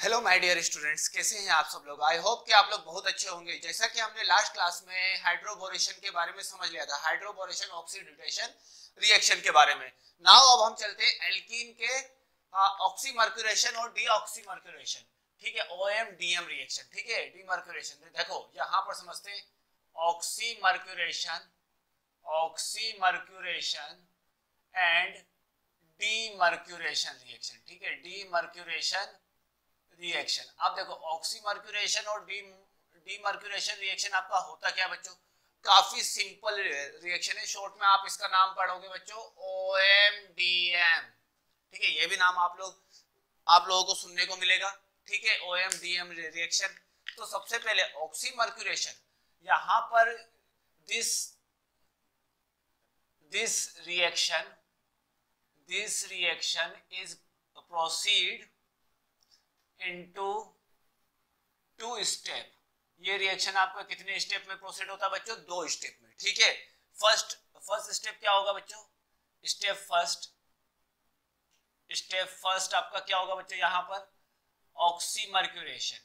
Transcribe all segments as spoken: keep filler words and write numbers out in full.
Hello my dear students, कैसे हैं आप सब लोग। आई होप कि आप लोग बहुत अच्छे होंगे। जैसा कि हमने लास्ट क्लास में हाइड्रोबोरेशन के बारे में समझ लिया था, हाइड्रोबोरेशन ऑक्सीडेशन रिएक्शन के बारे में। नाउ अब हम चलते हैं एल्कीन के ऑक्सीमर्क्यूरेशन और डीऑक्सीमर्क्यूरेशन। ठीक है, ओएम डीएम रिएक्शन। ठीक है, डीमर्क्यूरेशन देखो यहां पर समझते हैं। Oxymercuration oxymercuration and demercuration reaction. ठीक है, डीमर्क्यूरेशन रिएक्शन। अब देखो ऑक्सीमर्क्यूरेशन और डी डीमर्क्यूरेशन रिएक्शन आपका होता क्या बच्चों, काफी सिंपल रिएक्शन है। शॉर्ट में आप इसका नाम पढ़ोगे बच्चों ओ एम डी एम। ठीक है, ये भी नाम आप लोग आप लोगों को सुनने को मिलेगा। ठीक है, O M D M reaction. तो सबसे पहले ऑक्सीमर्क्यूरेशन, यहां पर this this reaction this reaction is proceed into two step. ये रिएक्शन आपका कितने स्टेप में प्रोसीड होता है बच्चों, दो स्टेप में। ठीक है, फर्स्ट फर्स्ट स्टेप क्या होगा बच्चों, स्टेप फर्स्ट स्टेप फर्स्ट आपका क्या होगा बच्चों, यहां पर ऑक्सीमर्क्यूरेशन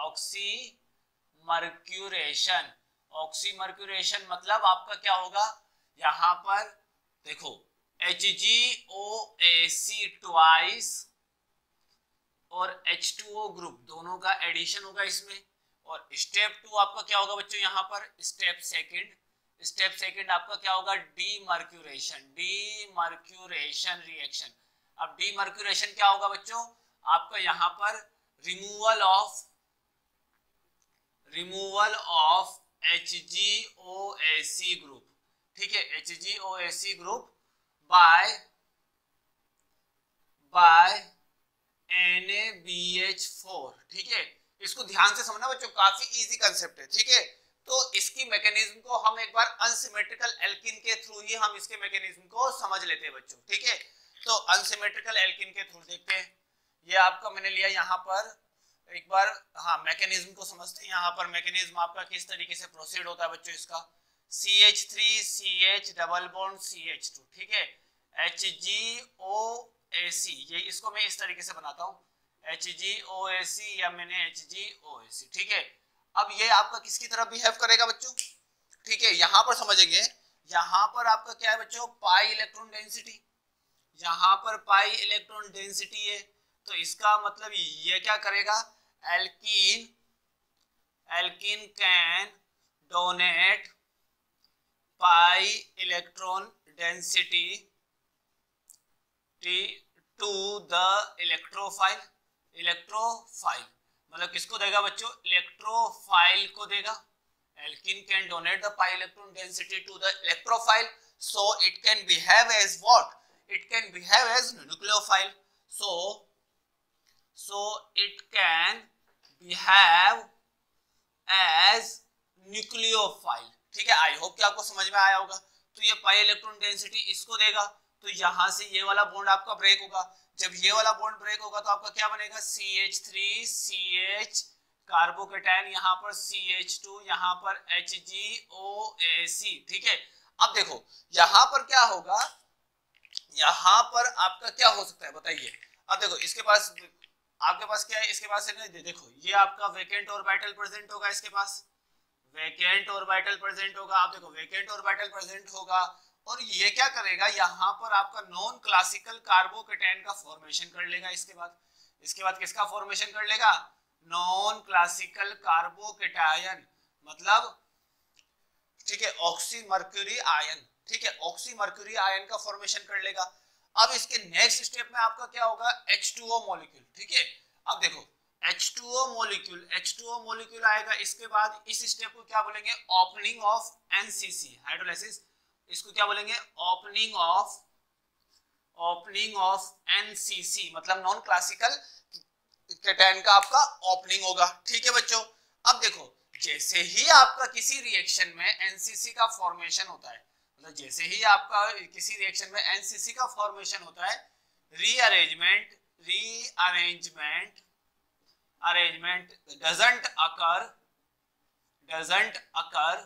ऑक्सीमर्क्यूरेशन ऑक्सीमर्क्यूरेशन मतलब आपका क्या होगा, यहां पर देखो H G O A C twice और एच टू ओ ग्रुप दोनों का एडिशन होगा इसमें। और स्टेप टू आपका क्या होगा बच्चों, यहां पर स्टेप सेकंड स्टेप सेकंड आपका क्या होगा, डीमर्क्यूरेशन डीमर्क्यूरेशन रिएक्शन। अब डीमर्क्यूरेशन क्या होगा बच्चों, आपका यहां पर removal of removal of H G O A C group. ठीक है, H G O A C group by by N A B H four. ठीक है, इसको ध्यान से समझना बच्चों, काफी इजी कंसेप्ट है। ठीक है, तो इसकी मैकेनिज्म को हम एक बार अनसिमेट्रिकल एल्कीन के थ्रू ही हम इसके मैकेनिज्म को समझ लेते हैं बच्चों। ठीक है, तो अनसिमेट्रिकल एल्कीन के थ्रू देखते हैं। ये आपका मैंने लिया यहाँ पर एक बार, हाँ मैकेनिज्म को समझते हैं। यहाँ पर मैकेनिज्म आपका किस तरीके से प्रोसीड होता है बच्चों, इसका C H three C H double bond C H two. ठीक है, एच जी ओ ए सी, ये इसको मैं इस तरीके से बनाता हूँ एच जी ओ ए सी या मैंने H G O A C. ठीक है, अब ये आपका किसकी तरह बिहेव करेगा बच्चों। ठीक है, यहां पर समझेंगे, यहां पर आपका क्या है बच्चों, पाई इलेक्ट्रॉन डेंसिटी। यहां पर पाई इलेक्ट्रॉन डेंसिटी है, तो इसका मतलब ये क्या करेगा, alkene alkene can donate pi electron density to the electrophile electrophile मतलब किसको देगा बच्चों, इलेक्ट्रोफाइल को देगा। Alkene can donate the pi electron density to the electrophile, so it can behave as what, it can behave as nucleophile. So so it can behave as nucleophile. ठीक है, आई hope कि आपको समझ में आया होगा। तो ये पाई इलेक्ट्रॉन डेंसिटी इसको देगा, तो यहां से ये वाला बॉन्ड आपका ब्रेक होगा। जब ये वाला बॉन्ड ब्रेक होगा तो आपका क्या बनेगा, C H three C H carbocation, यहाँ पर सी एच टू, यहाँ पर H G O A C. ठीक है, अब देखो यहां पर क्या होगा, यहां पर आपका क्या हो सकता है बताइए। अब देखो इसके पास आपके पास क्या है, इसके पास है ना, देखो ये आपका वेकेंट ऑर्बिटल प्रेजेंट होगा, इसके पास वेकेंट ऑर्बिटल प्रेजेंट होगा। आप देखो वेकेंट ऑर्बिटल प्रेजेंट होगा और ये क्या करेगा, यहाँ पर आपका नॉन क्लासिकल कार्बोकेटायन का फॉर्मेशन कर लेगा। इसके बाद इसके बाद किसका फॉर्मेशन कर लेगा, नॉन क्लासिकल कार्बोकेटायन मतलब ठीक है ऑक्सीमर्क्यूरी आयन। ठीक है, ऑक्सीमर्क्यूरी आयन का फॉर्मेशन कर लेगा। अब इसके नेक्स्ट स्टेप में आपका क्या होगा, एच टू ओ मॉलिक्यूल। ठीक है, अब देखो H two O molecule H two O molecule आएगा। इसके बाद इस स्टेप को क्या बोलेंगे, ओपनिंग ऑफ एनसीसी हाइड्रोलाइसिस। इसको क्या बोलेंगे, opening of opening of NCC मतलब नॉन क्लासिकल केटायन का आपका ओपनिंग होगा। ठीक है बच्चों, अब देखो जैसे ही आपका किसी रिएक्शन में एनसीसी का फॉर्मेशन होता है, मतलब जैसे ही आपका किसी रिएक्शन में एनसीसी का फॉर्मेशन होता है, rearrangement rearrangement arrangement doesn't occur doesn't occur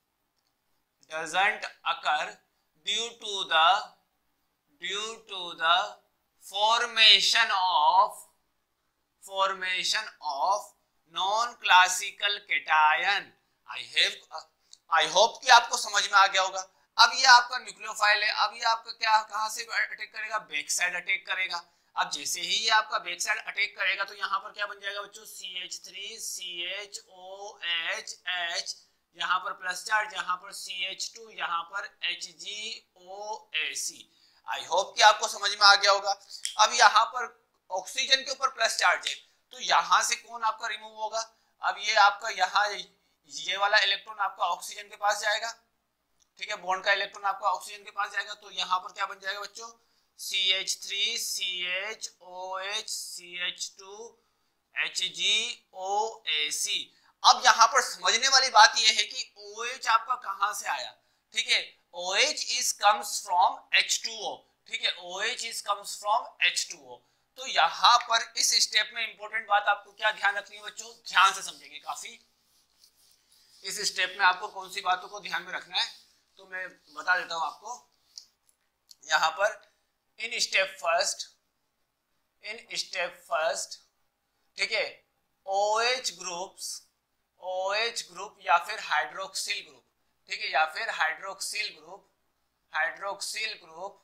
doesn't occur due to the due to the formation of formation of non classical cation. I have I hope कि आपको समझ में आ गया होगा। अब ये आपका न्यूक्लियोफाइल है, अब ये आपका क्या कहां से अटैक करेगा, बैक साइड अटैक करेगा। अब जैसे ही ये आपका बैक साइड अटैक करेगा तो यहाँ पर क्या बन जाएगा बच्चों, C H three C H O H H, यहाँ पर प्लस चार्ज, यहाँ पर सी एच टू, यहाँ पर H G O A C. I hope कि आपको समझ में आ गया होगा। अब यहाँ पर ऑक्सीजन के ऊपर प्लस चार्ज है तो यहाँ से कौन आपका रिमूव होगा, अब ये आपका यहाँ ये वाला इलेक्ट्रॉन आपका ऑक्सीजन के पास जाएगा, ठीक है, बॉन्ड का इलेक्ट्रॉन आपका ऑक्सीजन के पास जाएगा तो यहाँ पर क्या बन जाएगा बच्चों, C H three C H O H C H two H G O A C. अब यहाँ पर समझने वाली बात यह है कि OH आपका कहां से आया, ठीक है, OH is comes from H two O, ठीक है, OH is comes from H two O. तो यहाँ पर इस स्टेप में इंपॉर्टेंट बात आपको क्या ध्यान रखनी है बच्चों, ध्यान से समझेंगे काफी। इस स्टेप में आपको कौन सी बातों को ध्यान में रखना है तो मैं बता देता हूं आपको। यहाँ पर in step first in step first ठीक है, OH ग्रुप्स OH ग्रुप या फिर हाइड्रोक्सिल ग्रुप, ठीक है, या फिर hydroxyl group hydroxyl group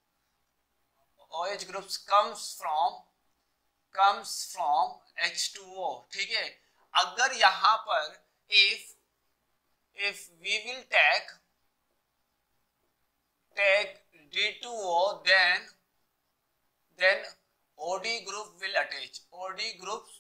OH groups comes from comes from H two O, ठीक है। अगर यहाँ पर if if we will take take D two O then then O D group will attach O D groups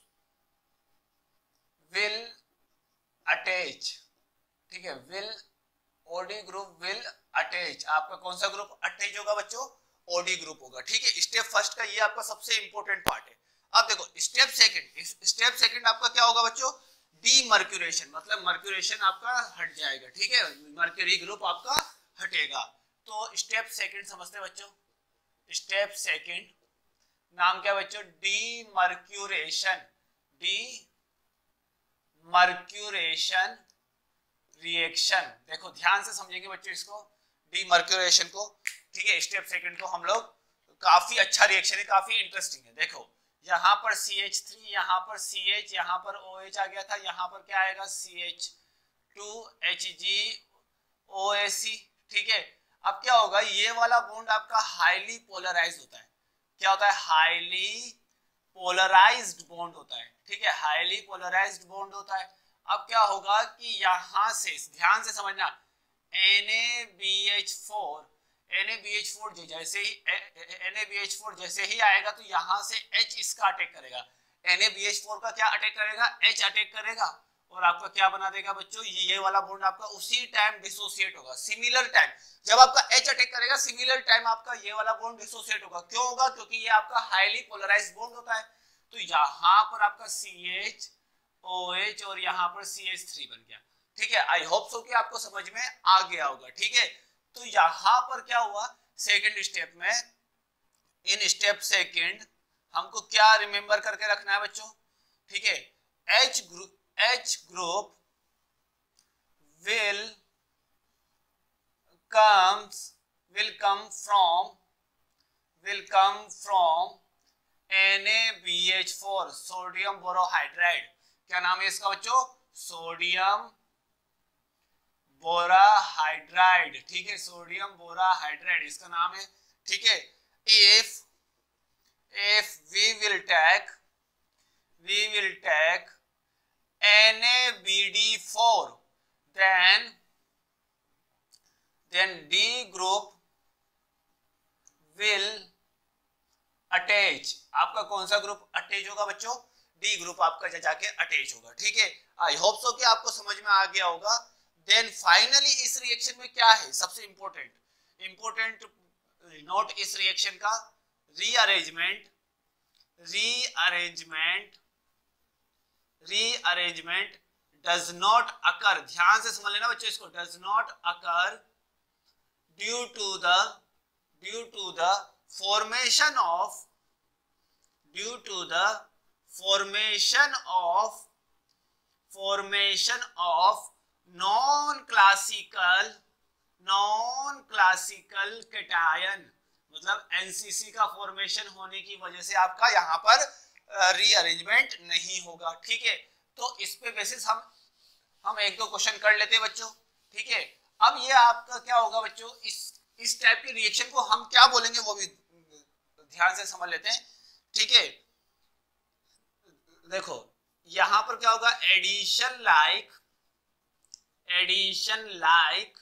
will attach, ठीक है, will O D group will attach। आपका कौन सा ग्रुप अटैच होगा बच्चों, O D ग्रुप होगा, ठीक है। स्टेप फर्स्ट का ये आपका सबसे इंपॉर्टेंट पार्ट है। अब देखो स्टेप सेकंड स्टेप सेकंड आपका क्या होगा बच्चों, डीमर्क्यूरेशन, मतलब मर्क्यूरेशन आपका हट जाएगा, ठीक है, मर्क्यूरी ग्रुप आपका हटेगा। तो स्टेप सेकंड समझते बच्चों, स्टेप सेकंड नाम क्या बच्चों, डीमर्क्यूरेशन डीमर्क्यूरेशन रिएक्शन। देखो ध्यान से समझेंगे बच्चों इसको, डीमर्क्यूरेशन को, ठीक है। स्टेप सेकंड को हम लोग काफी अच्छा रिएक्शन है, काफी इंटरेस्टिंग है। देखो यहाँ पर सी एच थ्री, यहाँ पर सी एच, यहाँ पर OH आ गया था, यहाँ पर क्या आएगा C H two H G O A C, ठीक है। अब क्या होगा, ये वाला बॉन्ड आपका हाईली पोलराइज्ड होता है, क्या होता है, हाईली पोलराइज्ड बॉन्ड होता है, ठीक है, हाईली पोलराइज्ड बॉन्ड होता है। अब क्या होगा कि यहां से ध्यान से समझना, N A B H four N A B H four जैसे ही N A B H four जैसे ही आएगा तो यहां से H इसका अटैक करेगा, N A B H four का क्या अटैक करेगा, H अटैक करेगा और आपका क्या बना देगा बच्चों, ये वाला बॉन्ड आपका उसी टाइम डिसोसिएट होगा, सिमिलर टाइम। जब आपका H अटैक करेगा सिमिलर टाइम आपका ये वाला बॉन्ड डिसोसिएट होगा। क्यों होगा, क्योंकि ये आपका हाईली पोलराइज्ड बॉन्ड होता है। तो यहाँ पर आपका सी एच ओ एच और यहाँ पर सी एच थ्री बन गया, ठीक है। आई होप सो कि आपको समझ में आ गया होगा, ठीक है। तो यहाँ पर क्या हुआ, सेकेंड स्टेप में, इन स्टेप सेकेंड हमको क्या रिमेंबर करके रखना है बच्चों, ठीक है, H group H group will comes will come from will come from N A B H four, sodium borohydride. क्या नाम है इसका बच्चों, सोडियम बोराहाइड्राइड, ठीक है, सोडियम बोराहाइड्राइड इसका नाम है, ठीक है। If if we will take we will take N A B D four then then D group will attach। आपका कौन सा ग्रुप अटैच होगा बच्चों, D ग्रुप आपका जाके अटैच होगा, ठीक है। आई होप सो कि आपको समझ में आ गया होगा। देन फाइनली इस रिएक्शन में क्या है, सबसे इंपॉर्टेंट इंपॉर्टेंट नोट इस रिएक्शन का, rearrangement rearrangement rearrangement does not occur. ध्यान से समझ लेना बच्चों इसको, does not occur due to the due to the formation of due to the formation of formation of non classical non classical cation. मतलब NCC का formation होने की वजह से आपका यहाँ पर रीअरेंजमेंट नहीं होगा। ठीक है, तो इस पे बेसिस हम हम एक दो क्वेश्चन कर लेते हैं बच्चों। ठीक है, अब ये आपका क्या होगा बच्चों, इस इस टाइप के रिएक्शन को हम क्या बोलेंगे वो भी ध्यान से समझ लेते हैं। ठीक है, देखो यहां पर क्या होगा, addition like addition like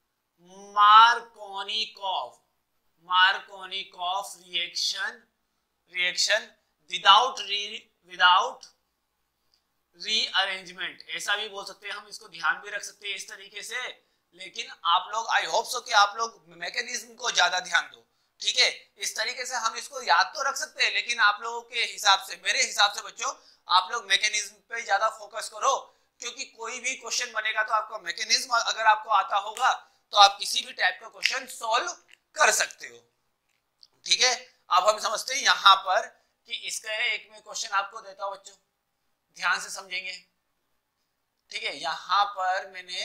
Markovnikov Markovnikov reaction reaction without without rearrangement, ऐसा भी बोल सकते हैं हम, इसको ध्यान भी रख सकते हैं इस तरीके से। लेकिन आप लोग, आई होप सो कि आप लोग मैकेनिज्म को ज्यादा ध्यान दो। ठीक है, इस तरीके से हम इसको याद तो रख सकते हैं, लेकिन आप लोगों के हिसाब से, मेरे हिसाब से बच्चों, आप लोग मैकेनिज्म पे ज्यादा फोकस करो, क्योंकि कोई भी क्वेश्चन बनेगा तो आपका मैकेनिज्म अगर आपको आता होगा तो आप किसी भी टाइप का क्वेश्चन सॉल्व कर सकते हो। ठीक है, अब हम समझते हैं यहाँ पर कि इसका एक में क्वेश्चन आपको देता हूं बच्चों, ध्यान से समझेंगे। ठीक है, यहां पर मैंने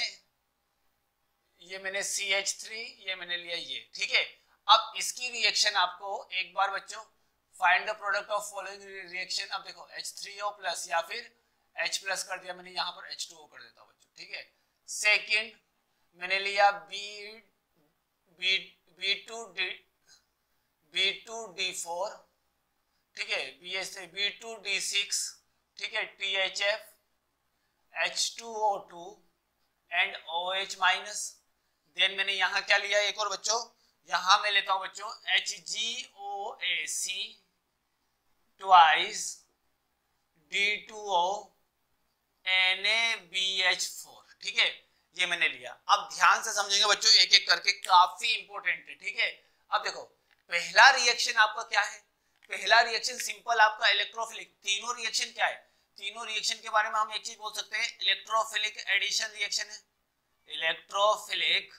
ये मैंने सी एच थ्री ये मैंने लिया ये। ठीक है, अब इसकी रिएक्शन आपको एक बार बच्चों, find the product of following reaction. अब देखो एच थ्री ओ प्लस या फिर H प्लस कर दिया मैंने, यहाँ पर एच टू ओ कर देता हूं बच्चों। ठीक है, सेकंड मैंने लिया B B B two D B two D four. ठीक है, B S B two D six. ठीक है, T H F H two O two and O H minus. Then मैंने यहाँ क्या लिया एक और बच्चों, यहाँ मैं लेता हूं बच्चों H G O A C twice D two O N A B H four. ठीक है, ये मैंने लिया। अब ध्यान से समझेंगे बच्चों एक एक करके, काफी इंपॉर्टेंट है। ठीक है, अब देखो पहला रिएक्शन आपका क्या है, पहला रिएक्शन सिंपल आपका इलेक्ट्रोफिलिक। तीनों रिएक्शन क्या है, तीनों रिएक्शन के बारे में हम एक चीज बोल सकते हैं, इलेक्ट्रोफिलिक एडिशन रिएक्शन है, इलेक्ट्रोफिलिक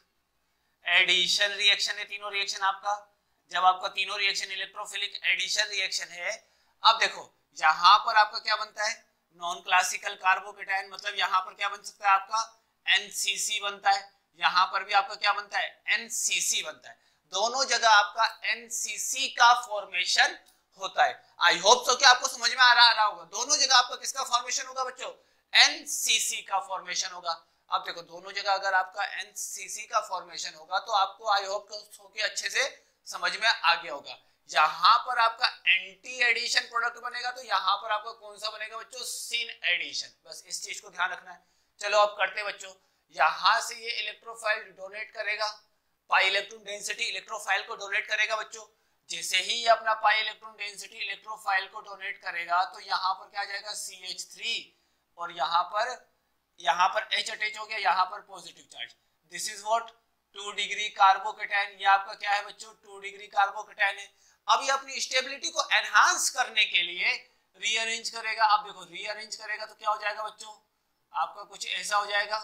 एडिशन रिएक्शन है तीनों रिएक्शन आपका। जब आपका तीनों रिएक्शन इलेक्ट्रोफिलिक एडिशन रिएक्शन है, अब देखो यहां पर आपका क्या बनता है, नॉन क्लासिकल कार्बोकेटायन, मतलब यहां पर क्या बन सकता है आपका एन सी सी बनता है, यहां पर भी आपका क्या बनता है एन सी सी बनता है। दोनों जगह आपका एन सी सी का फॉर्मेशन होता है। आई होप सो कि आपको समझ में आ रहा, आ रहा होगा। दोनों जगह आपका किसका फॉर्मेशन होगा बच्चों, एन सी सी का फॉर्मेशन होगा। अब देखो दोनों जगह अगर आपका एन सी सी का फॉर्मेशन होगा तो आपको आई होप सो कि अच्छे से समझ में आ गया होगा। यहां पर आपका एंटी एडिशन प्रोडक्ट बनेगा तो यहां पर आपका कौन सा बनेगा बच्चों, सिन एडिशन। बस इस चीज को ध्यान रखना है। चलो अब करते हैं बच्चों, यहां से ये इलेक्ट्रोफाइल डोनेट करेगा, पाई इलेक्ट्रॉन डेंसिटी इलेक्ट्रोफाइल को डोनेट करेगा बच्चों। जैसे ही ये अपना पाई इलेक्ट्रॉन डेंसिटी इलेक्ट्रोफाइल को डोनेट करेगा तो यहाँ पर क्या जाएगा सी एच थ्री, और यहाँ पर यहाँ पर H अटैच हो गया, यहाँ पर positive charge. This is what two degree carbocation. ये आपका क्या है बच्चों, टू डिग्री कार्बोकेटायन है। अब ये अपनी स्टेबिलिटी को एनहांस करने के लिए रीअरेंज करेगा। अब देखो रीअरेंज करेगा तो क्या हो जाएगा बच्चों, आपका कुछ ऐसा हो जाएगा।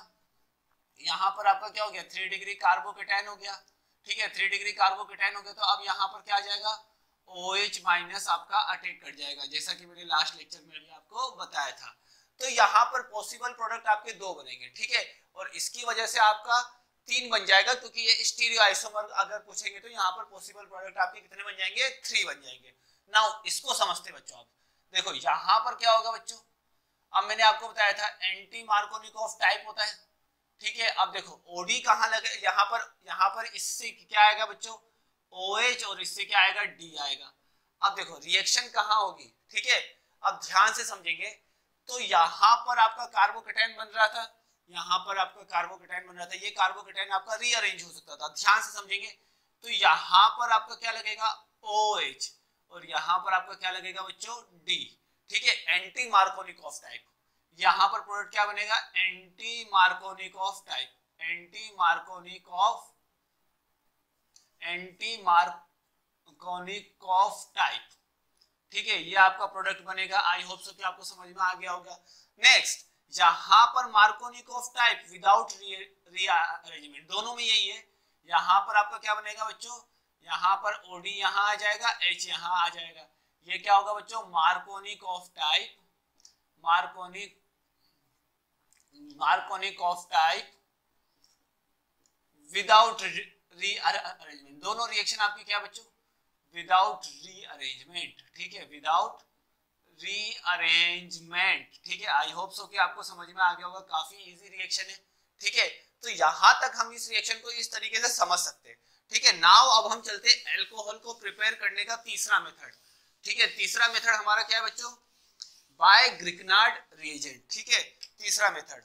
यहाँ पर आपका क्या हो गया, थ्री डिग्री कार्बोकेटायन हो गया। ठीक है, थ्री डिग्री कार्बोकेटायन हो गया तो अब यहाँ पर क्या आ जाएगा, OH माइनस आपका अटैक कर जाएगा, जैसा कि मैंने लास्ट लेक्चर में भी आपको बताया था। तो यहाँ पर पॉसिबल प्रोडक्ट आपके दो बनेंगे। ठीक है, और इसकी वजह से आपका तीन बन जाएगा, क्योंकि ये स्टीरियो आइसोमर अगर पूछेंगे तो यहाँ पर पॉसिबल प्रोडक्ट आपके कितने बन जाएंगे, थ्री बन जाएंगे। नाउ इसको समझते बच्चों। आप देखो यहाँ पर क्या होगा बच्चों, अब मैंने आपको बताया था एंटी मार्कोनिकॉफ टाइप होता है। ठीक है, अब देखो ओडी कहाँ लगे, यहाँ पर यहाँ पर इससे क्या आएगा बच्चों, OH, और इससे क्या आएगा, D आएगा। अब देखो रिएक्शन कहाँ होगी। ठीक है, अब ध्यान से समझेंगे। तो यहाँ पर आपका कार्बोकेटायन बन रहा था, यहाँ पर आपका कार्बोकेटायन बन रहा था, ये कार्बोकेटायन आपका रीअरेंज हो सकता था। ध्यान से समझेंगे तो यहाँ पर आपका क्या लगेगा OH, और यहाँ पर आपका क्या लगेगा बच्चों D। ठीक है, एंटी मार्कोनिकॉफ टाइप। यहाँ पर प्रोडक्ट क्या बनेगा, anti Markovnikov type, anti Markovnikov anti Markovnikov type. ठीक है, ये आपका प्रोडक्ट बनेगा। आई होप सो कि आपको समझ में आ गया होगा। नेक्स्ट, यहाँ पर मार्कोनिकॉफ टाइप विदाउट रीअरेंजमेंट, दोनों में यही है। यहाँ पर आपका क्या बनेगा बच्चों, यहाँ पर ओडी यहाँ आ जाएगा, H यहाँ आ जाएगा। ये क्या होगा बच्चों, Markovnikov type, Markovnik Markovnikov type without rearrangement. दोनों रिएक्शन आपकी क्या बच्चों, विदाउट रीअरेंजमेंट। ठीक है, विदाउट रीअरेंजमेंट। ठीक है, आई होप सो कि आपको समझ में आ गया होगा, काफी इजी रिएक्शन है। ठीक है, तो यहां तक हम इस रिएक्शन को इस तरीके से समझ सकते हैं। ठीक है, नाउ अब हम चलते हैं अल्कोहल को प्रिपेयर करने का तीसरा मेथड। ठीक है, तीसरा मेथड हमारा क्या है बच्चों, बाय ग्रिग्नार्ड रिएजेंट। ठीक है, तीसरा मेथड,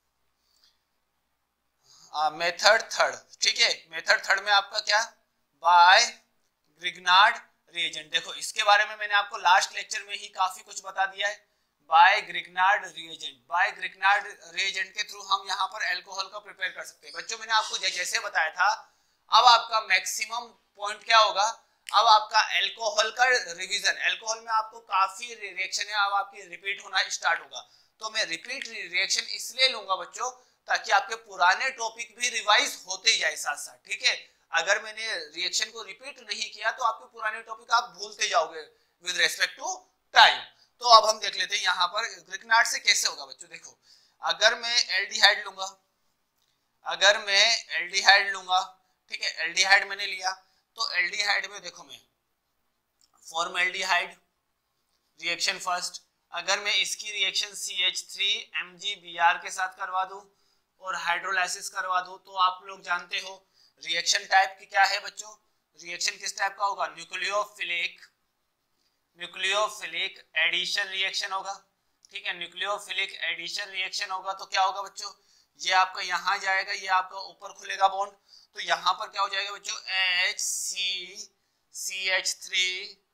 मेथड थर्ड। ठीक है, मेथड थर्ड में आपका क्या, बाय ग्रिग्नार्ड रिएजेंट। देखो इसके बारे में मैंने आपको लास्ट लेक्चर में ही काफी कुछ बता दिया है। By Grignard reagent, by Grignard reagent के थ्रू हम यहाँ पर अल्कोहल का प्रिपेयर कर सकते हैं। बच्चों मैंने आपको जैसे बताया था, अब आपका मैक्सिमम पॉइंट क्या होगा, अब आपका अल्कोहल का रिवीजन। अल्कोहल में आपको काफी रिएक्शन है, अब आपकी रिपीट होना स्टार्ट होगा। तो मैं रिपीट रिएक्शन इसलिए लूंगा बच्चों, ताकि आपके पुराने टॉपिक भी रिवाइज होते जाए साथ साथ। ठीक है, अगर मैंने रिएक्शन को रिपीट नहीं किया तो आपके पुराने टॉपिक आप भूलते जाओगे विद रेस्पेक्ट टू टाइम। तो अब हम देख लेते हैं यहाँ पर ग्रिग्नार्ड से कैसे होगा बच्चों। देखो अगर मैं एल्डिहाइड लूंगा, अगर मैं एल्डिहाइड लूंगा, ठीक है, एल्डिहाइड मैंने लिया, तो एल्डिहाइड में देखो मैं फॉर्मल्डिहाइड रिएक्शन फर्स्ट, अगर मैं इसकी reaction C H three M G B R के साथ करवा दूं और हाइड्रोलाइसिस करवा दूं, तो आप लोग जानते हो रिएक्शन टाइप की क्या है बच्चों, रिएक्शन किस टाइप का होगा, न्यूक्लियोफिलिक, न्यूक्लियोफिलिक एडिशन रिएक्शन होगा। ठीक है, न्यूक्लियोफिलिक एडिशन रिएक्शन होगा तो क्या होगा बच्चों, ये आपका यहाँ जाएगा, ये आपका ऊपर खुलेगा बॉन्ड, तो यहाँ पर क्या हो जाएगा बच्चों, H C C H three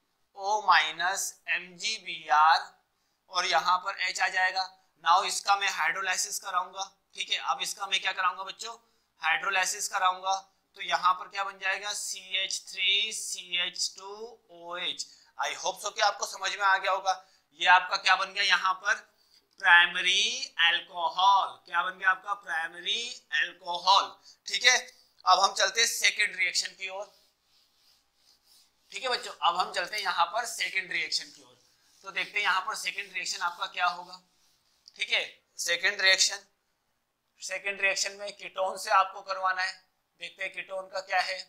O minus M G B R, और यहाँ पर H आ जाएगा। नाउ इसका मैं हाइड्रोलाइसिस कराऊंगा। ठीक है, अब इसका मैं क्या कराऊंगा बच्चों, हाइड्रोलाइसिस कराऊंगा, तो यहाँ पर क्या बन जाएगा, C H three C H two O H. I hope so कि आपको समझ में आ गया होगा। ये आपका क्या बन गया यहाँ पर, प्राइमरी अल्कोहल। क्या बन गया आपका, प्राइमरी अल्कोहल। ठीक है, अब हम चलते हैं सेकेंड रिएक्शन की ओर। ठीक है बच्चों, अब हम चलते हैं यहाँ पर सेकेंड रिएक्शन की ओर, तो देखते हैं यहाँ पर सेकेंड रिएक्शन आपका क्या होगा। ठीक है, सेकेंड रिएक्शन, सेकेंड रिएक्शन में कीटोन से आपको करवाना है। देखते हैं कीटोन का क्या है,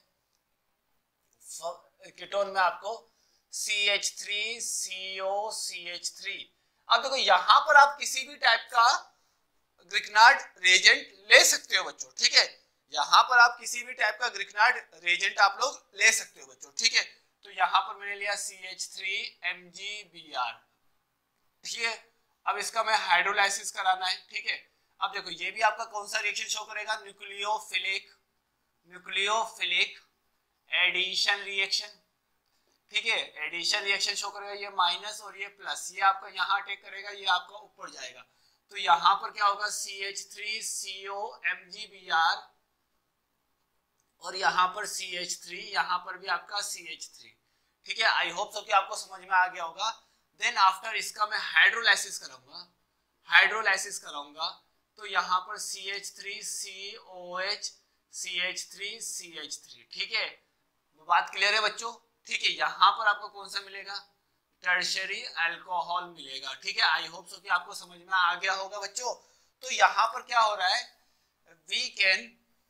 कीटोन में आपको C H three C O C H three. अब देखो यहाँ पर आप किसी भी टाइप का ग्रिग्नार्ड रिएजेंट ले सकते हो बच्चों। ठीक है, यहाँ पर आप किसी भी टाइप का ग्रिग्नार्ड रिएजेंट आप लोग ले सकते हो बच्चों। ठीक है, तो यहाँ पर मैंने लिया C H three M G B R. ठीक है, अब इसका मैं हाइड्रोलाइसिस कराना है। ठीक है, अब देखो ये भी आपका कौन सा रिएक्शन शो करेगा, न्यूक्लियोफिलिक, न्यूक्लियोफिलिक एडिशन रिएक्शन। ठीक है, एडिशन रिएक्शन शो करेगा, ये माइनस और ये प्लस, ये आपका यहाँ अटैक करेगा, ये आपका ऊपर जाएगा, तो यहाँ पर क्या होगा, C H three C O M G B R, और यहाँ पर सी एच थ्री, यहाँ पर भी आपका सी एच थ्री। ठीक है, आई होप सो कि आपको समझ में आ गया होगा। देन आफ्टर इसका मैं हाइड्रोलाइसिस कराऊंगा, हाइड्रोलाइसिस कराऊंगा, तो यहाँ पर C H three C O H C H three C H three. ठीक है, बात क्लियर है बच्चों। ठीक है, यहाँ पर आपको कौन सा मिलेगा, टर्शियरी अल्कोहल मिलेगा। ठीक है, आई होप सो कि आपको समझ में आ गया होगा बच्चों। तो यहाँ पर क्या हो रहा है, वी कैन,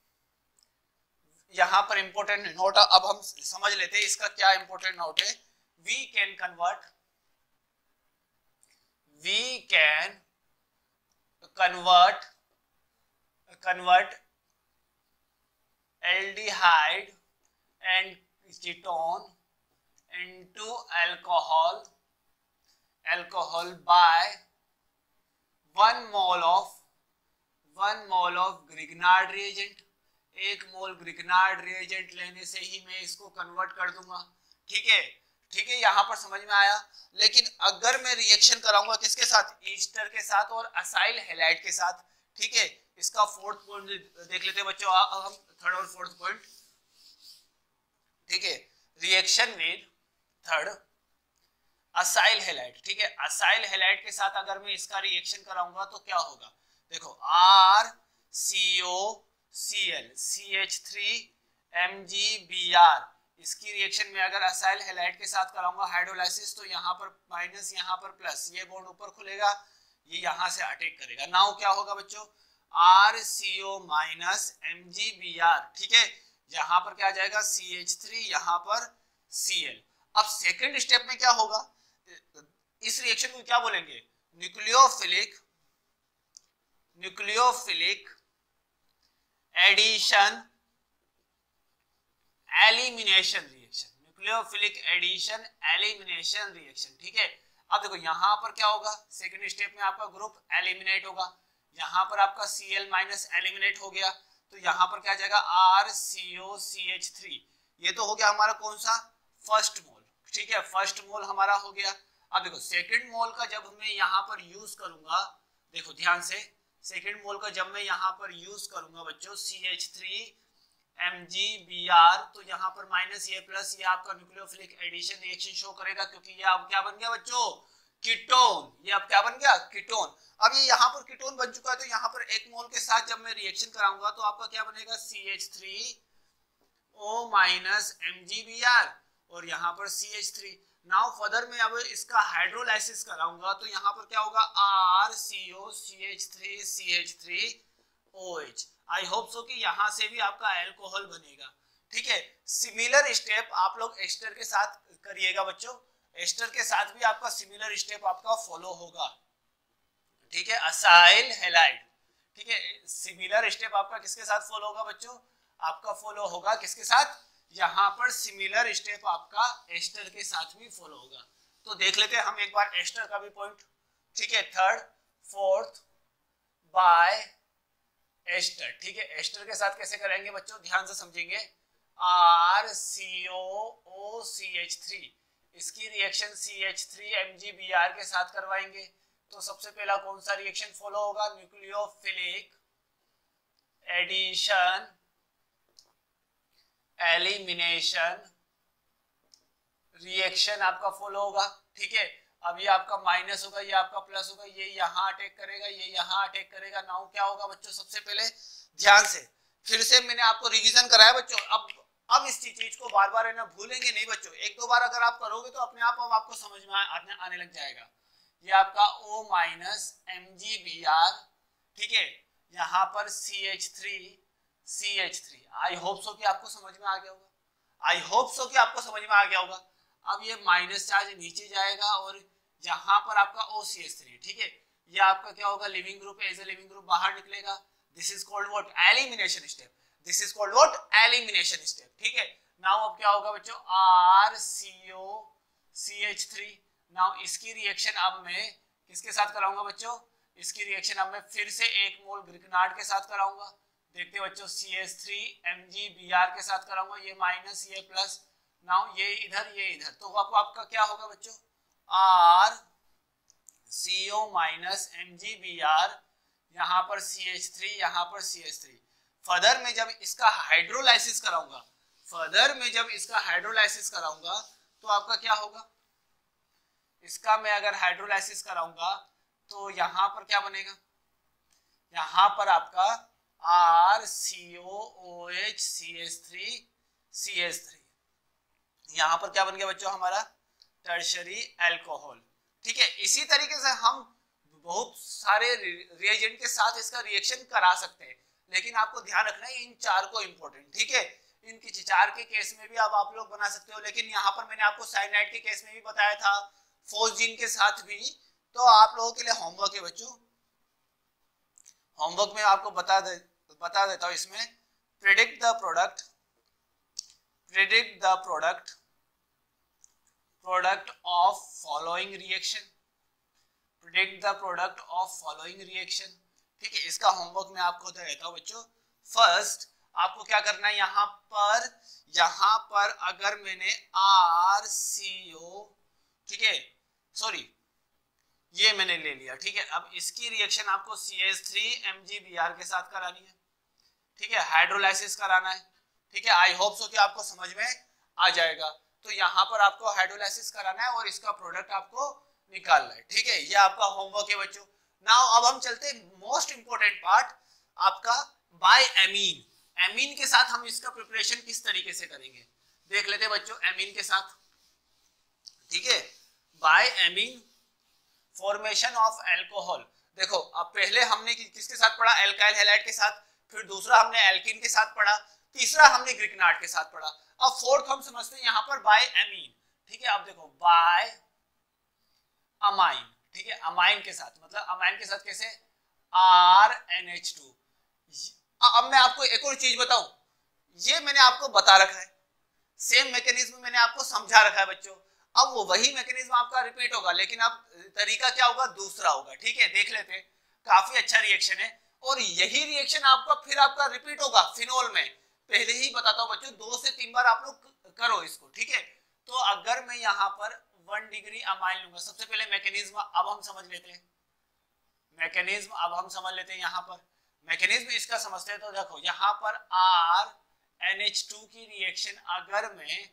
यहाँ पर इंपोर्टेंट नोट अब हम समझ लेते हैं इसका क्या इंपोर्टेंट नोट है। We can convert, we can convert convert aldehyde and ketone into alcohol alcohol by one mole of one mole of Grignard reagent। एक मोल ग्रिग्नार्ड रिएजेंट लेने से ही मैं इसको कन्वर्ट कर दूंगा। ठीक है, ठीक है, यहाँ पर समझ में आया। लेकिन अगर मैं रिएक्शन कराऊंगा किसके साथ, ईस्टर के साथ और असाइल हैलाइड के साथ। ठीक है, इसका फोर्थ पॉइंट देख लेते हैं बच्चों, अब हम थर्ड और फोर्थ पॉइंट। ठीक है, reaction with third acyl halide. ठीक है, असाइल हैलाइड के साथ अगर मैं इसका रिएक्शन कराऊंगा तो क्या होगा, देखो R C O C L C H three M G B R, इसकी रिएक्शन में अगर असाइल हैलाइड के साथ कराऊंगा हाइड्रोलाइसिस, तो यहाँ पर माइनस यहाँ पर प्लस, ये बॉन्ड ऊपर खुलेगा, ये यहाँ से अटैक करेगा। नाउ क्या होगा बच्चों, R C O minus M G B R. ठीक है, यहाँ पर क्या आ जाएगा, सी एच थ्री, यहाँ पर सी एल। अब सेकेंड स्टेप में क्या होगा, इस रिएक्शन को क्या बोलेंगे? Nucleophilic nucleophilic addition elimination reaction, nucleophilic addition elimination reaction. ठीक है, अब देखो यहां पर क्या होगा, सेकंड स्टेप में आपका ग्रुप एलिमिनेट होगा, यहां पर आपका Cl माइनस एलिमिनेट हो गया, तो यहां पर क्या जाएगा R C O C H three. ये तो हो गया हमारा कौन सा? First mole. ठीक है, फर्स्ट मोल हमारा हो गया। अब देखो सेकंड मोल का जब मैं यहां पर यूज करूंगा, देखो ध्यान से, सेकंड मोल का जब मैं यहां पर यूज करूंगा बच्चों C H three M G B R, तो यहां पर माइनस ये प्लस ये आपका न्यूक्लियोफिलिक एडिशन रिएक्शन शो करेगा, क्योंकि ये अब क्या बन गया बच्चों? कीटोन। ये अब क्या बन गया? कीटोन। अब ये यहाँ पर कीटोन बन चुका है, तो यहाँ पर एक मोल के साथ जब मैं रिएक्शन कराऊंगा तो आपका क्या बनेगा? C H three O minus M G B R और यहाँ पर C H three. Now further में अब इसका हाइड्रोलाइसिस कराऊंगा तो यहाँ पर क्या होगा? R C O C H three C H three O H. I hope so कि यहाँ से भी आपका अल्कोहल बनेगा। ठीक है, सिमिलर स्टेप आप लोग एस्टर के साथ करिएगा बच्चों, एस्टर के साथ भी आपका सिमिलर स्टेप आपका फॉलो होगा। ठीक है, असाइल हैलाइड। ठीक है, सिमिलर स्टेप आपका किसके साथ फॉलो होगा बच्चों? आपका फॉलो होगा किसके साथ? यहाँ पर सिमिलर स्टेप आपका एस्टर के साथ भी फॉलो होगा। तो देख लेते हैं हम एक बार एस्टर का भी पॉइंट। ठीक है, थर्ड फोर्थ बाय एस्टर। ठीक है, एस्टर के साथ कैसे करेंगे बच्चों? ध्यान से समझेंगे। R C O O C H three, इसकी reaction C H three M G B R के साथ करवाएंगे। तो सबसे पहला कौन सा रिएक्शन फॉलो होगा? न्यूक्लियोफिलिक एडिशन एलिमिनेशन रिएक्शन आपका फॉलो होगा। ठीक है, अब ये आपका माइनस होगा, ये आपका प्लस होगा, ये यहाँ अटैक करेगा, ये यहाँ अटैक करेगा। नाउ क्या होगा बच्चों? सबसे पहले ध्यान से, फिर से मैंने आपको रिवीजन कराया बच्चों। अब अब इस चीज को बार बार है ना भूलेंगे नहीं बच्चों, एक दो बार अगर आप करोगे तो अपने आप अब आपको समझ में आने, आने लग जाएगा। ये आपका O minus M G B R. ठीक है, यहाँ पर C H three C H three. I hope so कि आपको समझ में आ गया होगा, आई होप सो कि आपको समझ में आ गया होगा। अब ये माइनस चार्ज नीचे जाएगा और यहाँ पर आपका O C H थ्री। ठीक है, ये आपका क्या होगा? Leaving group, as a leaving group बाहर निकलेगा। This is called what? Elimination step. This is called what? Elimination step. ठीक है, नाउ अब क्या होगा बच्चों? R C O C H three. Now इसकी रिएक्शन अब मैं किसके साथ कराऊंगा बच्चों? इसकी रिएक्शन अब मैं फिर से एक मोल ग्रिकनार्ड के साथ कराऊंगा। देखते हैं बच्चों, C H three M G B R के साथ कराऊंगा, ये माइनस ये प्लस। नाउ ये इधर ये इधर, तो आपको आपका क्या होगा बच्चों? R C O minus M G B R, यहाँ पर सी एच थ्री, यहाँ पर सी एच थ्री। फर्दर में जब इसका हाइड्रोलाइसिस कराऊंगा, फर्दर में जब इसका हाइड्रोलाइसिस कराऊंगा तो आपका क्या होगा? इसका मैं अगर हाइड्रोलाइसिस कराऊंगा तो यहाँ पर क्या बनेगा? यहाँ पर आपका R C O O H C H three C H three, यहाँ पर क्या बन गया बच्चों? हमारा टर्शरी अल्कोहल। ठीक है, इसी तरीके से हम बहुत सारे रिएजेंट के साथ इसका रिएक्शन करा सकते हैं, लेकिन आपको ध्यान रखना है इन चार को इंपॉर्टेंट। ठीक है, इन चार के केस में भी अब आप लोग बना सकते हो, लेकिन यहाँ पर मैंने आपको साइनाइड के केस में भी बताया था, फोस्जीन के साथ भी। तो आप लोगों के लिए होमवर्क है बच्चों, होमवर्क में आपको बता दे बता देता हूं इसमें। Predict the product predict the product product of following reaction predict the product of following reaction. ठीक है, इसका होमवर्क मैं आपको दे देता हूं बच्चों। फर्स्ट आपको क्या करना है, यहाँ पर यहाँ पर अगर मैंने आर सी ओ, ठीक है सॉरी ये मैंने ले लिया। ठीक है, अब इसकी रिएक्शन आपको C H three M G B R के साथ करानी है। ठीक है, हाइड्रोलाइसिस कराना है। ठीक है, आई होप सो कि आपको समझ में आ जाएगा। तो यहाँ पर आपको हाइड्रोलाइसिस कराना है और इसका प्रोडक्ट आपको निकालना है। ठीक है, ये आपका होमवर्क है बच्चों। नाउ अब हम चलते हैं मोस्ट इंपोर्टेंट पार्ट आपका बाय एमीन। एमीन के साथ हम इसका प्रिपरेशन किस तरीके से करेंगे देख लेते हैं बच्चों, एमीन के साथ। ठीक है, by amine formation of alcohol. देखो अब पहले हमने किसके साथ पढ़ा? एल्काइल हैलाइड के साथ, फिर दूसरा हमने एल्कीन के साथ पढ़ा, तीसरा हमने ग्रिकनार्ड के साथ पढ़ा। अब फोर्थ हम समझते हैं यहाँ पर बाय एमीन। ठीक है, अब देखो बाय अमाइन, ठीक है, अमाइन के साथ, मतलब अमाइन के साथ कैसे, आर एन एच टू। अब मैं आपको एक और चीज बताऊं, ये मैंने आपको बता रखा है, सेम मैकेनिज्म मैंने आपको समझा रखा है बच्चों। अब वो वही मैकेनिज्म आपका रिपीट होगा, लेकिन अब तरीका क्या होगा, दूसरा होगा, ठीक है, देख लेते हैं। काफी अच्छा रिएक्शन है और यही रिएक्शन आपका फिर आपका रिपीट होगा फिनोल में। पहले ही बताता हूं बच्चों, दो से तीन बार आप लोग करो इसको, ठीक है। तो अगर मैं यहाँ पर वन डिग्री अमाइन लूंगा, सबसे पहले मैकेनिज्म अब हम समझ लेते हैं, मैकेनिज्म अब हम समझ लेते हैं। यहाँ पर मैकेनिज्म इसका समझते हैं, तो देखो यहाँ पर आर एन एच टू की रिएक्शन अगर मैं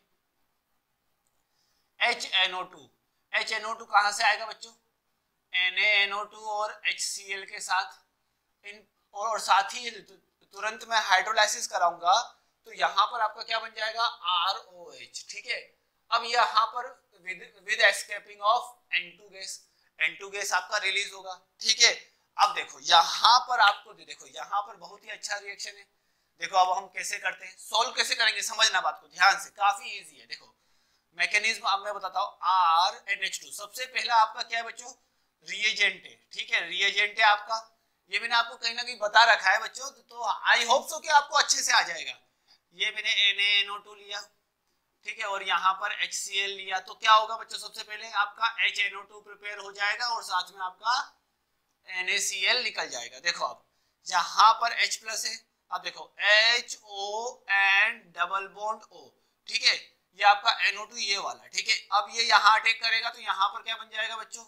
H N O two, H N O two कहां से आएगा बच्चों, N A N O two और एच सी एल के साथ इन, और साथ ही तुरंत मैं हाइड्रोलाइसिस कराऊंगा, तो यहाँ पर आपका क्या बन जाएगा, आर ओ एच, ठीक है। अब यहाँ पर with with escaping of N two gas, N two gas आपका रिलीज होगा, ठीक है। अब देखो यहाँ पर आपको देखो यहाँ पर बहुत ही अच्छा रिएक्शन है। देखो अब हम कैसे करते हैं, सोल्व कैसे करेंगे, समझना बात को ध्यान से, काफी इजी है। देखो मैकेनिज्म अब मैं बताता हूँ, आर एन एच टू, सबसे पहला आपका क्या है बच्चों, रिएजेंट है, ठीक है, रिएजेंट है आपका, ये मैंने आपको कहीं ना कहीं बता रखा है बच्चों, तो आई होप सो कि आपको अच्छे से आ जाएगा। ये मैंने N A N O two लिया, ठीक है, और यहाँ पर एच सी एल लिया, तो क्या होगा बच्चों, सबसे पहले आपका H N O two prepare हो जाएगा और साथ में आपका एन ए सी एल निकल जाएगा। देखो अब यहाँ पर H प्लस है, अब देखो H O and double bond O, ठीक है, ये आपका एन ओ टू ये वाला, ठीक है। अब ये यहाँ अटैक करेगा तो यहाँ पर क्या बन जाएगा बच्चों,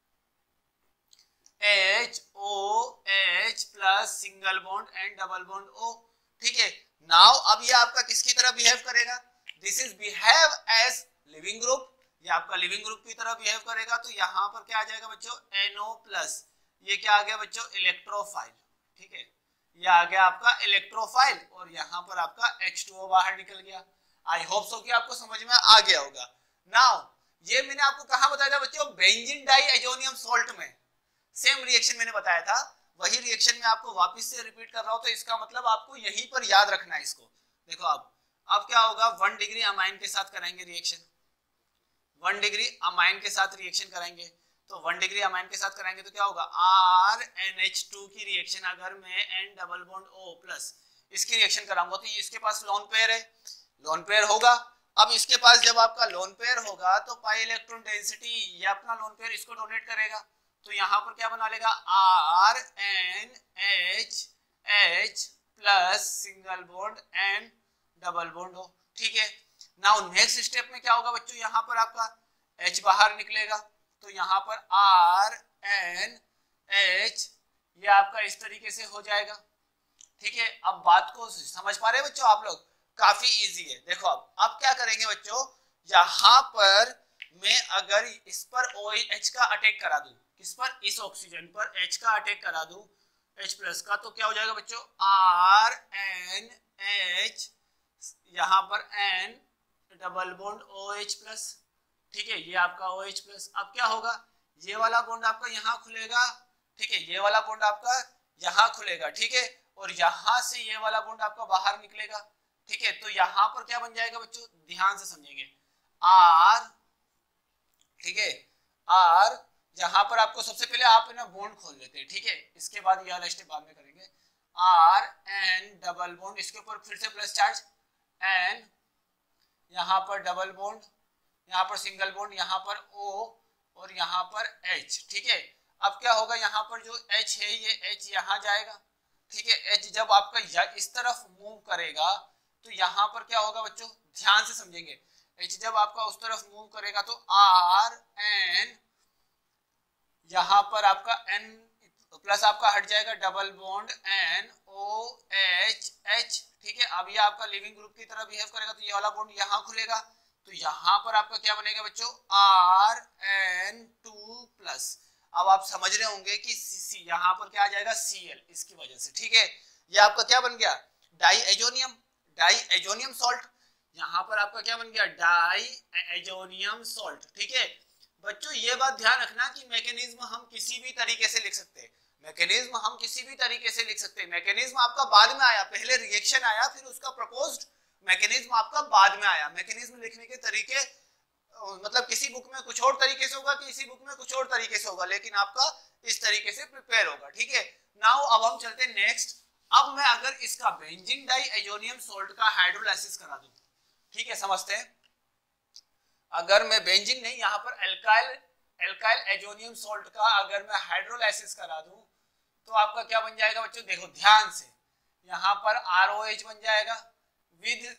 H O H plus single bond and double bond O, ठीक है। नाउ अब ये आपका किसकी तरह बिहेव करेगा, this is behave as leaving group, ये आपका लिविंग ग्रुप की तरह बिहेव करेगा, तो यहाँ पर क्या आ जाएगा बच्चों, एन ओ प्लस, ये क्या आ गया बच्चों, इलेक्ट्रोफाइल, ठीक है, ये आ गया आपका इलेक्ट्रोफाइल, और यहाँ पर आपका एच टू ओ बाहर निकल गया। आई होप सो कि आपको समझ में आ गया होगा। नाउ ये मैंने आपको कहाँ बताया था बच्चों, बेंजीन डाइएजोनियम सॉल्ट में सेम रिएक्शन मैंने बताया था, वही रिएक्शन में आपको वापस से रिपीट कर रहा हूं, तो इसका मतलब आपको यहीं पर याद रखना है इसको। देखो अब अब क्या होगा, वन डिग्री अमाइन के साथ कराएंगे रिएक्शन, वन डिग्री अमाइन के साथ रिएक्शन कराएंगे, तो वन डिग्री अमाइन के साथ कराएंगे तो क्या होगा, आर एन एच टू की रिएक्शन अगर मैं N double bond O plus इसकी रिएक्शन कराऊंगा, तो इसके पास लोन पेयर है, लोन पेयर होगा। अब इसके पास जब आपका लोन पेयर होगा तो पाई इलेक्ट्रॉन डेंसिटी, ये अपना लोन पेयर इसको डोनेट करेगा, तो यहाँ पर क्या बना लेगा, R N H H plus single bond and double bond हो, ठीक है। नाउ नेक्स्ट स्टेप में क्या होगा बच्चों, यहाँ पर आपका H बाहर निकलेगा, तो यहाँ पर आर एन एच ये आपका इस तरीके से हो जाएगा, ठीक है। अब बात को समझ पा रहे हैं बच्चों आप लोग, काफी इजी है। देखो अब अब क्या करेंगे बच्चों, यहाँ पर मैं अगर इस पर OH का अटैक करा दूं, किस पर, इस ऑक्सीजन पर H का अटैक करा दूं, H प्लस का, तो क्या हो जाएगा बच्चों, आर एन एच, यहाँ पर N double bond OH plus, ठीक है, ये आपका OH प्लस। अब क्या होगा, ये वाला बॉन्ड आपका यहाँ खुलेगा, ठीक है, ये वाला बॉन्ड आपका यहाँ खुलेगा, ठीक है, और यहाँ से ये वाला बॉन्ड आपका बाहर निकलेगा, ठीक है। तो यहाँ पर क्या बन जाएगा बच्चों, ध्यान से समझेंगे, आर, ठीक है, आर, यहाँ पर आपको सबसे पहले आप ना बॉन्ड खोल लेते हैं, ठीक है, इसके बाद ये वाला स्टेप बाद में करेंगे, आर एन डबल बॉन्ड, इसके ऊपर फिर से प्लस चार्ज, एन, यहाँ पर डबल बॉन्ड, यहाँ पर सिंगल बॉन्ड, यहाँ पर O और यहाँ पर H, ठीक है। अब क्या होगा, यहाँ पर जो H है ये H यहाँ जाएगा, ठीक है, H जब आपका इस तरफ मूव करेगा तो यहाँ पर क्या होगा बच्चों, ध्यान से समझेंगे, H जब आपका उस तरफ मूव करेगा तो R N, यहाँ पर आपका N प्लस आपका हट जाएगा, double bond N O H H, ठीक है। अब ये आपका लिविंग ग्रुप की तरह बिहेव करेगा, तो ये वाला बॉन्ड यहाँ खुलेगा, तो यहाँ पर आपका क्या बनेगा बच्चों, R N टू प्लस। अब आप समझ रहे होंगे कि सी, यहाँ पर क्या आ जाएगा, Cl, इसकी वजह से, ठीक है। ये आपका क्या बन गया, डाइएजोनियम, डाइएजोनियम सॉल्ट, यहाँ पर आपका क्या बन गया, डाइएजोनियम सॉल्ट, ठीक है। बच्चों ये बात ध्यान रखना कि मैकेनिज्म हम किसी भी तरीके से लिख सकते हैं, मैकेनिज्म हम किसी भी तरीके से लिख सकते हैं। मैकेनिज्म आपका बाद में आया, पहले रिएक्शन आया, फिर उसका प्रपोज्ड मैकेनिज्म आपका बाद में आया। मैकेनिज्म लिखने के तरीके मतलब किसी बुक में कुछ और तरीके से होगा, किसी बुक में कुछ और तरीके से होगा, लेकिन आपका इस तरीके से प्रिपेयर होगा। ठीक है, नाउ अब हम चलते हैं नेक्स्ट। अब मैं अगर इसका बेंजीन डाई एजोनियम सॉल्ट का हाइड्रोलाइसिस करा दूं, ठीक है, समझते हैं। अगर मैं बेंजीन नहीं, यहाँ पर एल्काइल एल्काइल एजोनियम सॉल्ट का अगर मैं हाइड्रोलाइसिस करा दूं तो आपका क्या बन जाएगा बच्चों, देखो ध्यान से, यहाँ पर आर ओ एच बन जाएगा with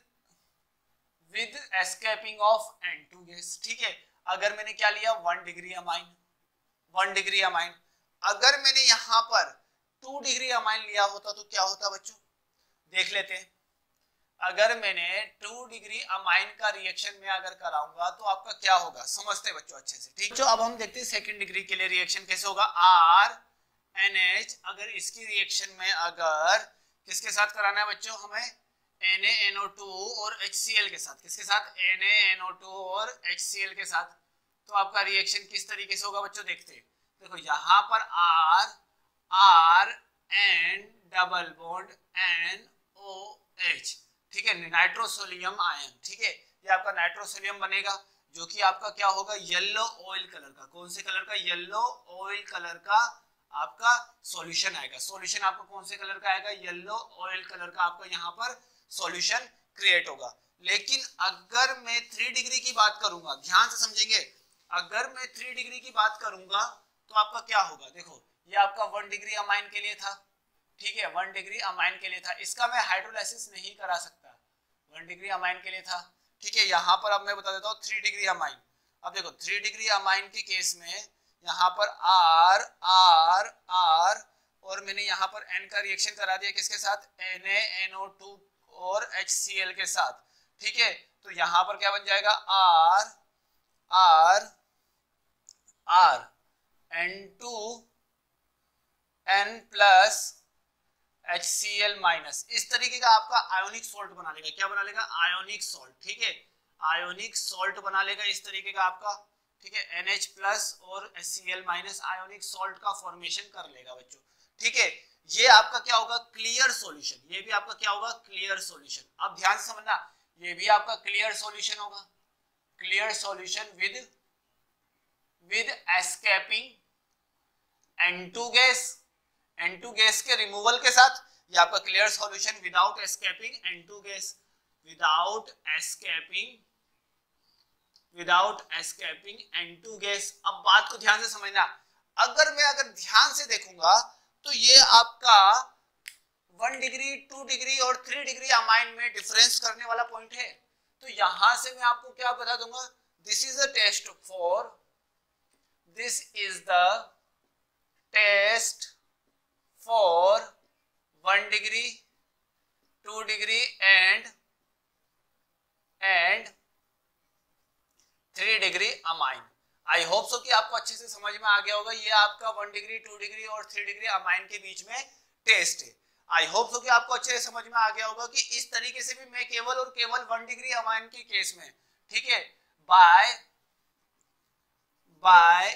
with escaping of N two gas. ठीक है, अगर मैंने क्या लिया, one degree amine, one degree amine. अगर मैंने यहाँ पर टू डिग्री अमाइन लिया होता तो क्या होता बच्चों, देख लेते हैं। अगर मैंने टू डिग्री अमाइन का रिएक्शन में अगर कराऊंगा तो आपका क्या होगा, समझते हैं बच्चों अच्छे से। ठीक है, अब हम देखते हैं सेकंड डिग्री के लिए रिएक्शन कैसे होगा। आर एन एच, अगर इसकी रिएक्शन में अगर किसके साथ कराना है बच्चों, हमें N A N O two और एच सी एल के साथ, किसके साथ, N A N O two और एच सी एल के साथ, तो आपका रिएक्शन किस तरीके से होगा बच्चों, देखते हैं। देखो यहाँ पर R R N double bond N O H, ठीक है, नाइट्रोसोडियम आयन। ठीक है, ये आपका नाइट्रोसोडियम बनेगा जो कि आपका क्या होगा, येलो ऑयल कलर का। कौन से कलर का, येलो ऑयल कलर का आपका सॉल्यूशन आएगा। सॉल्यूशन आपका कौन से कलर का आएगा, येलो ऑयल कलर का आपका यहाँ पर सॉल्यूशन क्रिएट होगा। लेकिन अगर मैं थ्री डिग्री की बात करूंगा, ध्यान से समझेंगे, अगर मैं थ्री डिग्री की बात करूंगा तो आपका क्या होगा, देखो ये आपका वन डिग्री अमाइन के लिए था। ठीक है, वन डिग्री अमाइन के लिए था, इसका मैं हाइड्रोलाइसिस नहीं करा सकता, वन डिग्री अमाइन के लिए था। ठीक है, यहाँ पर अब मैं बता देता हूँ थ्री डिग्री अमाइन। अब देखो थ्री डिग्री अमाइन के केस में यहाँ पर आर आर आर और मैंने यहाँ पर एन का रिएक्शन करा दिया किसके साथ, N A N O two और एच सी एल के साथ। ठीक है, तो यहाँ पर क्या बन जाएगा, R R R N two N plus H C L minus, इस तरीके का आपका आयोनिक सॉल्ट बना लेगा। क्या बना लेगा, आयोनिक सॉल्ट। ठीक है, आयोनिक सॉल्ट बना लेगा इस तरीके का आपका। ठीक है, एन एच प्लस और H C L minus ionic salt का फॉर्मेशन कर लेगा बच्चों। ठीक है, ये आपका क्या होगा, क्लियर सॉल्यूशन। ये भी आपका क्या होगा, क्लियर सॉल्यूशन। अब ध्यान से समझना, ये भी आपका क्लियर सॉल्यूशन होगा, clear solution with with escaping N two gas, N two gas के रिमूवल के साथ। ये आपका clear solution without escaping N two gas, without escaping without escaping N two gas. अब बात को ध्यान से समझना, अगर मैं अगर ध्यान से देखूंगा तो ये आपका वन डिग्री, टू डिग्री और थ्री डिग्री अमाइन में डिफरेंस करने वाला पॉइंट है। तो यहां से मैं आपको क्या बता दूंगा, this is the test for this is the test for one degree, two degree and and three degree amine. I hope so कि आपको अच्छे से समझ में आ गया होगा। ये आपका वन डिग्री, टू डिग्री और थ्री डिग्री अमाइन के बीच में टेस्ट है। आई होप सो कि आपको अच्छे से समझ में आ गया होगा कि इस तरीके से भी मैं केवल और केवल वन डिग्री अमाइन के केस में, ठीक है, बाय बाय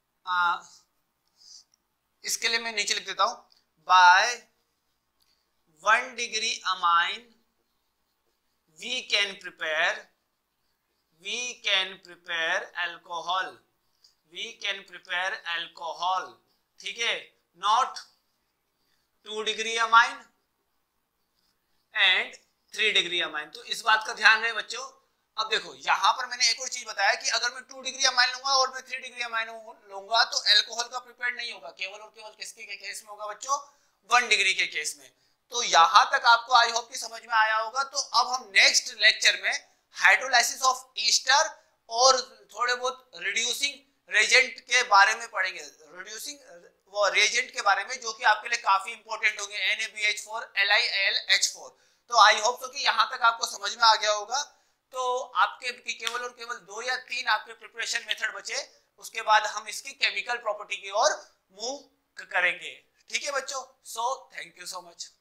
इसके लिए मैं नीचे लिख देता हूं, by one degree amine we can prepare we can prepare alcohol, we can prepare alcohol, ठीक है, not two degree amine and three degree amine. तो इस बात का ध्यान रहे बच्चों। अब देखो यहाँ पर मैंने एक और चीज बताया कि अगर मैं टू डिग्री अमाइन लूंगा और मैं थ्री डिग्री अमाइन लूंगा तो अल्कोहल का प्रिपेयर नहीं होगा, केवल और केवल किसके के केस में होगा बच्चों, वन डिग्री के केस में। तो यहां तक आपको आई होप कि समझ में आया होगा। तो अब हम नेक्स्ट लेक्चर में हाइड्रोलाइसिस ऑफ ईस्टर और थोड़े बहुत रिड्यूसिंग रेजेंट के बारे में पढ़ेंगे, रिड्यूसिंग वो रेजेंट के बारे में, जो कि आपके लिए काफी इंपॉर्टेंट होंगे, N A B H four, L I L H four. तो आई होप तो कि यहां तक आपको समझ में आ गया होगा। तो आपके केवल और केवल दो या तीन आपके प्रिपरेशन मेथड बचे, उसके बाद हम इसकी केमिकल प्रॉपर्टी की ओर मूव करेंगे। ठीक है बच्चों, so thank you so much.